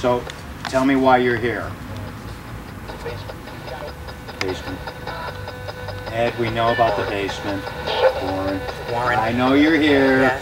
So, tell me why you're here. Basement. Ed, we know about the basement. Warren. Warren. I know you're here. Yes.